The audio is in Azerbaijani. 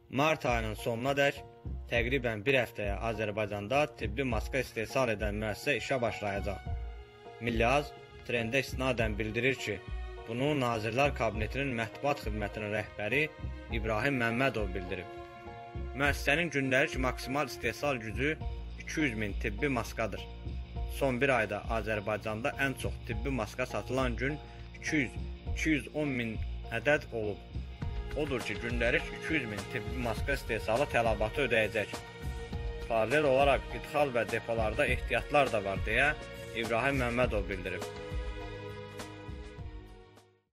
Mart ayının sonunadək təqribən bir həftəyə Azərbaycanda tibbi maska istehsal edən müəssisə işə başlayacaq. Milliyaz trendə istinadən bildirir ki, bunu Nazirlər Kabinetinin mətbuat xidmətinin rəhbəri İbrahim Məmmədov bildirib. Müəssisənin gündəlik maksimal istehsal gücü 200 min tibbi maskadır. Son bir ayda Azərbaycanda ən çox tibbi maska satılan gün 200-210 min ədəd olub. Odur ki, gündəlik 200 min tibbi maska istehsalı tələbatı ödəyəcək. Paralel olaraq idxal və depolarda ehtiyatlar da var deyə İbrahim Məmmədov bildirib.